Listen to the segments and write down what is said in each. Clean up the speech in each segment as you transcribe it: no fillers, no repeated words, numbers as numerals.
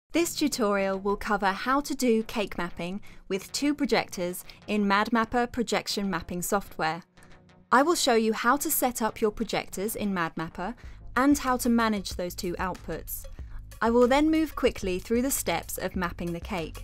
This tutorial will cover how to do cake mapping with two projectors in MadMapper projection mapping software. I will show you how to set up your projectors in MadMapper and how to manage those two outputs. I will then move quickly through the steps of mapping the cake.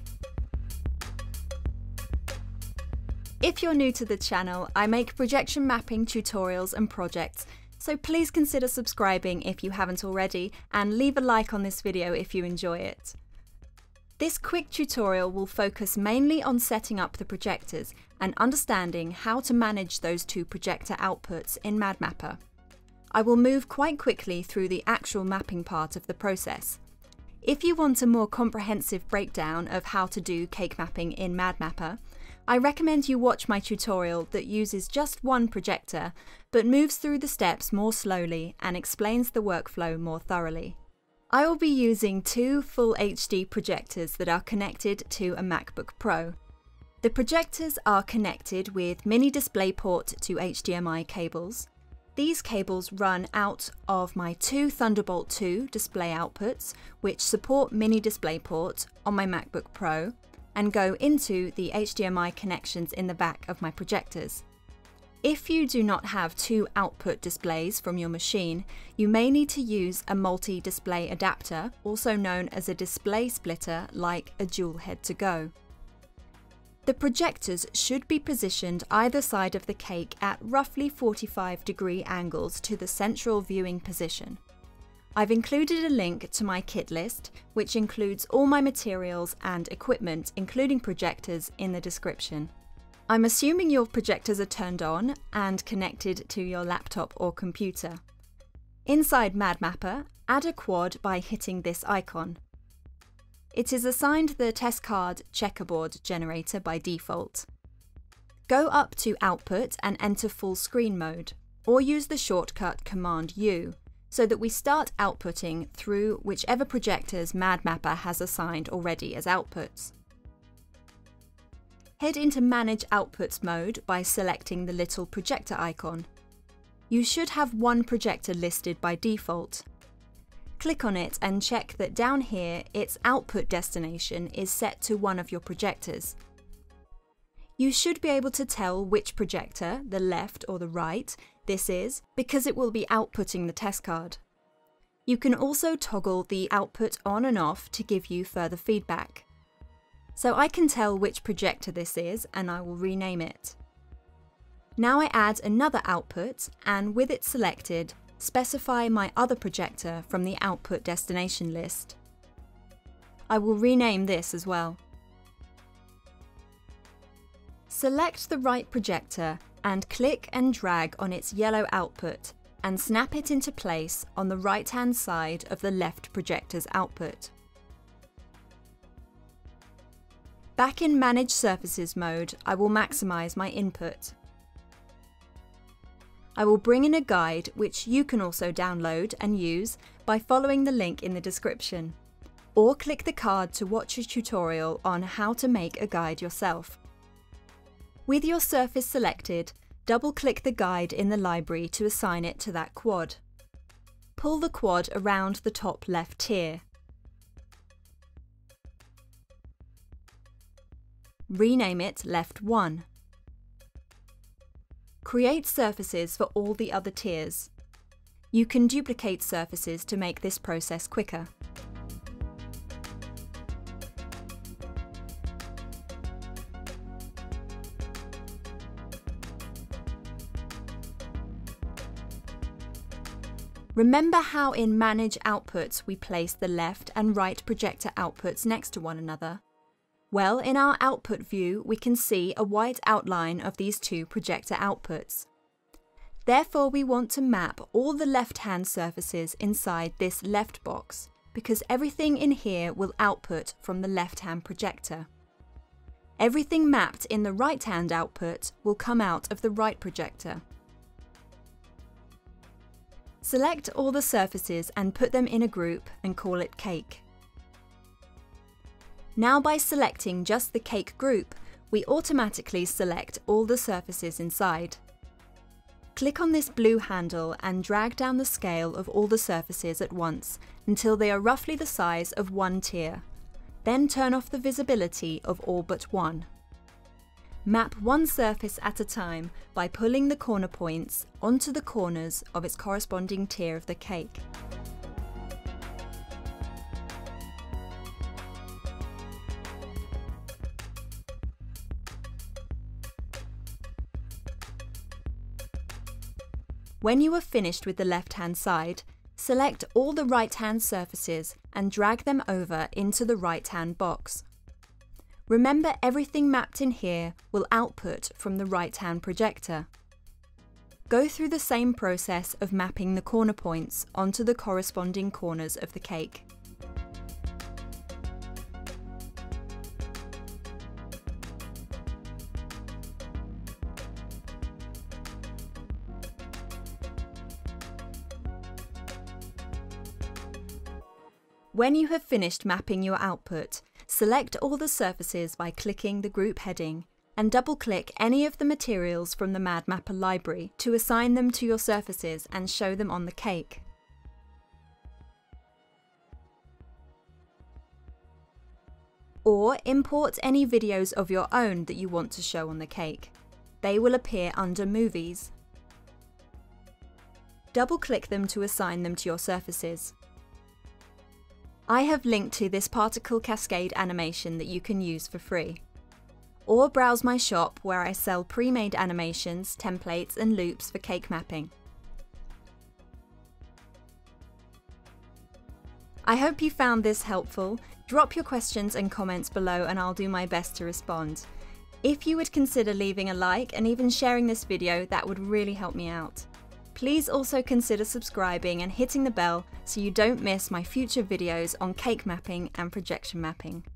If you're new to the channel, I make projection mapping tutorials and projects, so please consider subscribing if you haven't already and leave a like on this video if you enjoy it. This quick tutorial will focus mainly on setting up the projectors and understanding how to manage those two projector outputs in MadMapper. I will move quite quickly through the actual mapping part of the process. If you want a more comprehensive breakdown of how to do cake mapping in MadMapper, I recommend you watch my tutorial that uses just one projector, but moves through the steps more slowly and explains the workflow more thoroughly. I will be using two full HD projectors that are connected to a MacBook Pro. The projectors are connected with mini DisplayPort to HDMI cables. These cables run out of my two Thunderbolt 2 display outputs, which support mini DisplayPort on my MacBook Pro, and go into the HDMI connections in the back of my projectors. If you do not have two output displays from your machine, you may need to use a multi-display adapter, also known as a display splitter like a dual head to go. The projectors should be positioned either side of the cake at roughly 45-degree angles to the central viewing position. I've included a link to my kit list, which includes all my materials and equipment, including projectors, in the description. I'm assuming your projectors are turned on and connected to your laptop or computer. Inside MadMapper, add a quad by hitting this icon. It is assigned the test card checkerboard generator by default. Go up to Output and enter full screen mode, or use the shortcut Command U, so that we start outputting through whichever projectors MadMapper has assigned already as outputs. Head into Manage Outputs mode by selecting the little projector icon. You should have one projector listed by default. Click on it and check that down here its output destination is set to one of your projectors. You should be able to tell which projector, the left or the right, this is, because it will be outputting the test card. You can also toggle the output on and off to give you further feedback. So I can tell which projector this is and I will rename it. Now I add another output and with it selected, specify my other projector from the output destination list. I will rename this as well. Select the right projector and click and drag on its yellow output and snap it into place on the right-hand side of the left projector's output. Back in Manage Surfaces mode, I will maximize my input. I will bring in a guide which you can also download and use by following the link in the description, or click the card to watch a tutorial on how to make a guide yourself. With your surface selected, double-click the guide in the library to assign it to that quad. Pull the quad around the top left tier. Rename it Left 1. Create surfaces for all the other tiers. You can duplicate surfaces to make this process quicker. Remember how in Manage Outputs we place the left and right projector outputs next to one another? Well, in our output view, we can see a white outline of these two projector outputs. Therefore, we want to map all the left-hand surfaces inside this left box, because everything in here will output from the left-hand projector. Everything mapped in the right-hand output will come out of the right projector. Select all the surfaces and put them in a group and call it Cake. Now by selecting just the cake group, we automatically select all the surfaces inside. Click on this blue handle and drag down the scale of all the surfaces at once until they are roughly the size of one tier, Then turn off the visibility of all but one. Map one surface at a time by pulling the corner points onto the corners of its corresponding tier of the cake. When you are finished with the left-hand side, select all the right-hand surfaces and drag them over into the right-hand box. Remember, everything mapped in here will output from the right-hand projector. Go through the same process of mapping the corner points onto the corresponding corners of the cake. When you have finished mapping your output, select all the surfaces by clicking the group heading and double-click any of the materials from the MadMapper library to assign them to your surfaces and show them on the cake. Or import any videos of your own that you want to show on the cake. They will appear under Movies. Double-click them to assign them to your surfaces. I have linked to this particle cascade animation that you can use for free. Or browse my shop where I sell pre-made animations, templates and loops for cake mapping. I hope you found this helpful. Drop your questions and comments below and I'll do my best to respond. If you would consider leaving a like and even sharing this video, that would really help me out. Please also consider subscribing and hitting the bell so you don't miss my future videos on cake mapping and projection mapping.